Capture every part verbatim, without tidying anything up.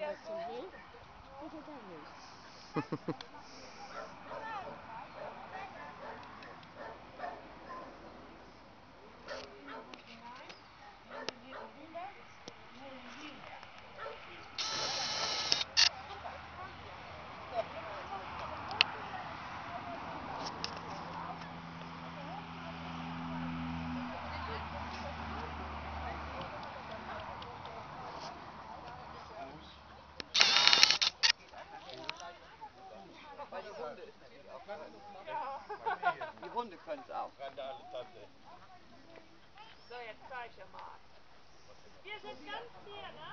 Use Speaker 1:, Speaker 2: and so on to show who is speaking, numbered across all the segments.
Speaker 1: zum Weg oder da nicht?
Speaker 2: Weil die Runde ist natürlich auch. Die Runde können es auch.
Speaker 3: So, jetzt zeig ich mal. Wir sind ganz hier, ne?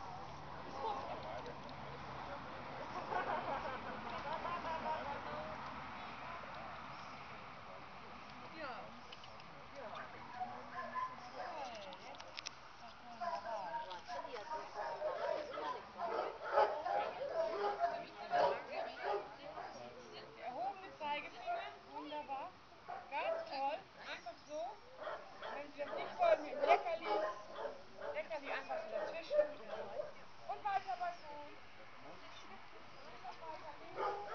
Speaker 4: Erhobene Zeigefinger, wunderbar. Ganz toll. Einfach so. Wenn Sie das nicht wollen mit dem Leckerli, Leckerli einfach so dazwischen. Und weiter bei Ton. Etwas weiter links.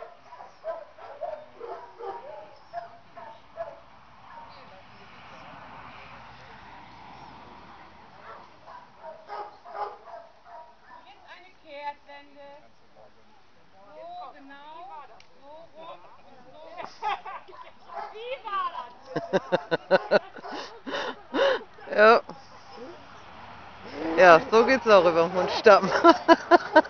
Speaker 4: Jetzt eine Kehrtwende. So, genau. So rum und so.
Speaker 3: Wie war das?
Speaker 5: Ja. Ja, so geht's auch über den Mund stampfen.